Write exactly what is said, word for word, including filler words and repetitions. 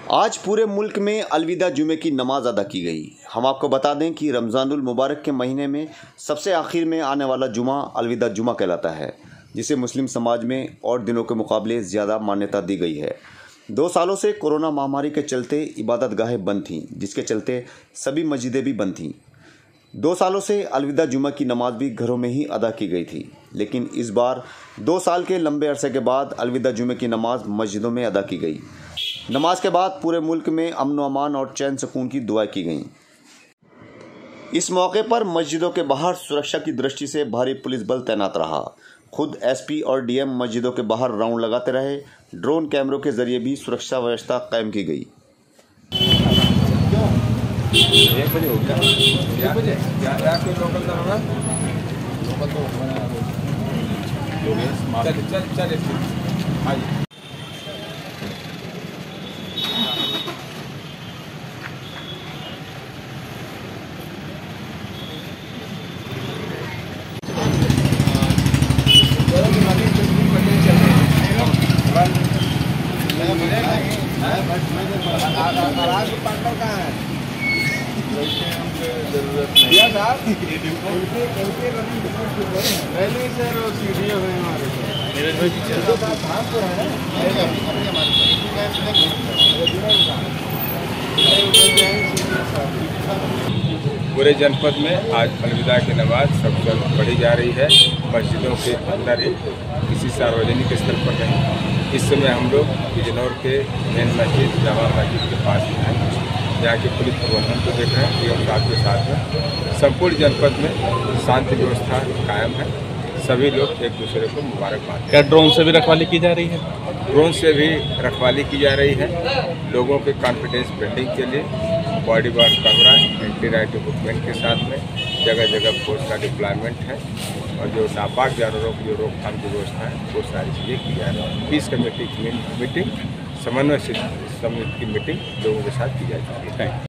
आज पूरे मुल्क में अलविदा जुमे की नमाज अदा की गई। हम आपको बता दें कि रमज़ानुल मुबारक के महीने में सबसे आखिर में आने वाला जुमा अलविदा जुमा कहलाता है, जिसे मुस्लिम समाज में और दिनों के मुकाबले ज़्यादा मान्यता दी गई है। दो सालों से कोरोना महामारी के चलते इबादत गाहें बंद थीं, जिसके चलते सभी मस्जिदें भी बंद थीं। दो सालों से अलविदा जुमा की नमाज भी घरों में ही अदा की गई थी, लेकिन इस बार दो साल के लंबे अरसे के बाद अलविदा जुमे की नमाज मस्जिदों में अदा की गई। नमाज के बाद पूरे मुल्क में अमन अमान और चैन सुकून की दुआएं की गईं। इस मौके पर मस्जिदों के बाहर सुरक्षा की दृष्टि से भारी पुलिस बल तैनात रहा। खुद एसपी और डीएम मस्जिदों के बाहर राउंड लगाते रहे। ड्रोन कैमरों के जरिए भी सुरक्षा व्यवस्था कायम की गई। एक बजे हो गया, एक बजे क्या क्या कोई लोकल था होगा, लोकल तो चल चल चल आइए। पूरे जनपद में आज अलविदा की नमाज सबसे पढ़ी जा रही है। मस्जिदों के अंदर ही, किसी सार्वजनिक स्थल पर नहीं। इस समय हम लोग बिजनौर के मेन मस्जिद जामा मस्जिद के पास हैं, जहाँ के पुलिस प्रबंधन को देख रहे हैं। एवं साथ के साथ में संपूर्ण जनपद में शांति व्यवस्था कायम है। सभी लोग एक दूसरे को मुबारकबाद। क्या ड्रोन से भी रखवाली की जा रही है? ड्रोन से भी रखवाली की जा रही है। लोगों के कॉन्फिडेंस बिल्डिंग के लिए body ward camera, anti riot equipment के साथ में जगह जगह फोर्स का डिप्लॉयमेंट है, और जो नापाक जानवरों की जो रोकथाम की व्यवस्था है वो सारी चीज़ें की जा रही है। पीस कमेटी की मीटिंग, समन्वय समिति की मीटिंग लोगों के साथ की जा रही है।